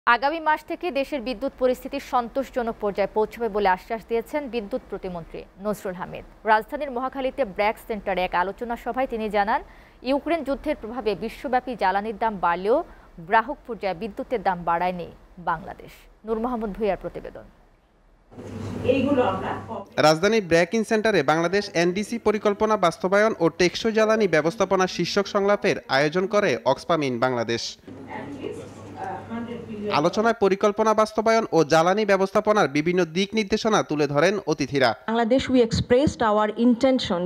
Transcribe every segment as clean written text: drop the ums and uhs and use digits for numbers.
আগামী মাস থেকে দেশের বিদ্যুৎ পরিস্থিতি সন্তোষজনক পর্যায়ে পৌঁছবে বলে আশ্বাস দিয়েছেন বিদ্যুৎ প্রতিমন্ত্রী নসরুল হামিদ। রাজধানীর মহাখালীতে ব্র্যাক সেন্টারে এক আলোচনা সভায় তিনি জানান, ইউক্রেন যুদ্ধের প্রভাবে বিশ্বব্যাপী জ্বালানির দাম বাড়লেও গ্রাহক পর্যায়ে বিদ্যুতের দাম বাড়ায়নি বাংলাদেশ। নূর মোহাম্মদ ভূঁইয়ার প্রতিবেদন। রাজধানীর ব্র্যাকিং সেন্টারে বাংলাদেশ এনডিসি পরিকল্পনা বাস্তবায়ন ও টেকসই জ্বালানি ব্যবস্থাপনা শীর্ষক সংলাপের আয়োজন করে অক্সফাম ইন বাংলাদেশ। আলোচনায় পরিকল্পনা বাস্তবায়ন ও জ্বালানি ব্যবস্থাপনার বিভিন্ন দিক নির্দেশনা তুলে ধরেন অতিথিরা। Bangladesh we expressed our intention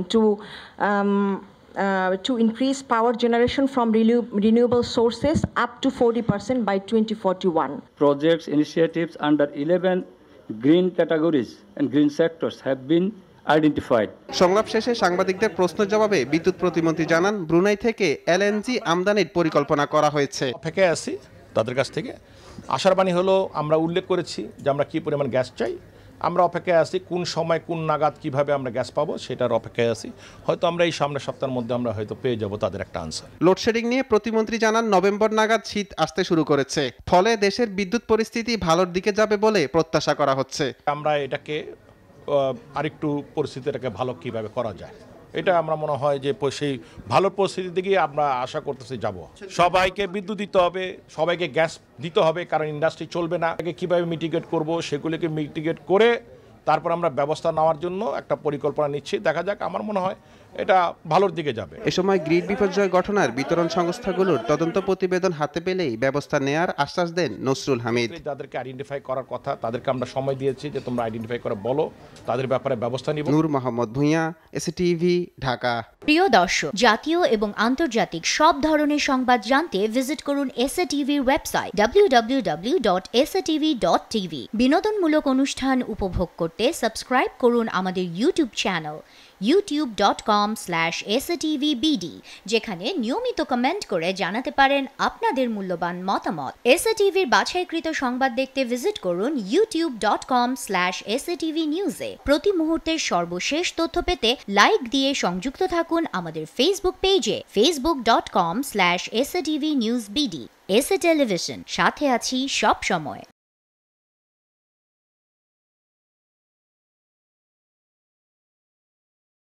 to increase power generation from renewable sources up to 40% by 2041. Projects initiatives under 11 green categories and green sectors have been identified. সংলাপ শেষে সাংবাদিকদের প্রশ্নের জবাবে বিদ্যুৎ প্রতিমন্ত্রী জানান, ব্রুনাই থেকে এলএনজি আমদানির পরিকল্পনা করা হয়েছে। অপেক্ষায় আছি তাদের কাছ থেকে। আশার বাণী হলো, আমরা উল্লেখ করেছি যে আমরা কী পরিমাণ গ্যাস চাই, আমরা অপেক্ষায় আছি কোন সময় কোন নাগাদ কিভাবে আমরা গ্যাস পাবো সেটার অপেক্ষায় আছি। হয়তো আমরা এই সামনের সপ্তাহের মধ্যে আমরা হয়তো পেয়ে যাব তাদের একটা আনসার। লোডশেডিং নিয়ে প্রতিমন্ত্রী জানান, নভেম্বর নাগাদ শীত আসতে শুরু করেছে, ফলে দেশের বিদ্যুৎ পরিস্থিতি ভালোর দিকে যাবে বলে প্রত্যাশা করা হচ্ছে। আমরা এটাকে আরেকটু পরিস্থিতিটাকে ভালো কিভাবে করা যায়, এটা আমরা মনে হয় যে সেই ভালো পরিস্থিতির দিকে আমরা আশা করতেছি যাব। সবাইকে বিদ্যুৎ দিতে হবে, সবাইকে গ্যাস দিতে হবে, কারণ ইন্ডাস্ট্রি চলবে না। কিভাবে মিটিগেট করব সেগুলিকে মিটিগেট করে তারপর আমরা ব্যবস্থা নেওয়ার জন্য একটা পরিকল্পনা নিচ্ছি। দেখা যাক, আমার মনে হয় এটা ভালোর দিকে যাবে। এ সময় গ্রিড বিপর্যয় ঘটনার বিতরণ সংস্থাগুলোর তদন্ত প্রতিবেদন হাতে পেলেই ব্যবস্থা নেয়ার আশ্বাস দেন নসরুল হামিদ। তাদেরকে আইডেন্টিফাই করার কথা, তাদেরকে আমরা সময় দিয়েছি যে তোমরা আইডেন্টিফাই করে বলো, তাদের ব্যাপারে ব্যবস্থা নিব। নূর মোহাম্মদ ভূঁইয়া, SATV, ঢাকা। প্রিয় দর্শক, জাতীয় এবং আন্তর্জাতিক সব ধরনের সংবাদ জানতে ভিজিট করুন SATVর ওয়েবসাইট www.satv.tv। বিনোদনমূলক অনুষ্ঠান উপভোগ করতে সাবস্ক্রাইব করুন আমাদের ইউটিউব চ্যানেল youtube.com/satvbd, যেখানে নিয়মিত কমেন্ট করে জানাতে পারেন আপনাদের মূল্যবান মতামত। SATVর বাছাইকৃত সংবাদ দেখতে ভিজিট করুন youtube.com/satvnews-এ। প্রতি মুহূর্তের সর্বশেষ তথ্য পেতে লাইক দিয়ে সংযুক্ত থাকুন আমাদের ফেসবুক পেজে facebook.com/satvnewsbd। এসএ টেলিভিশন, সাথে আছি সব সময়।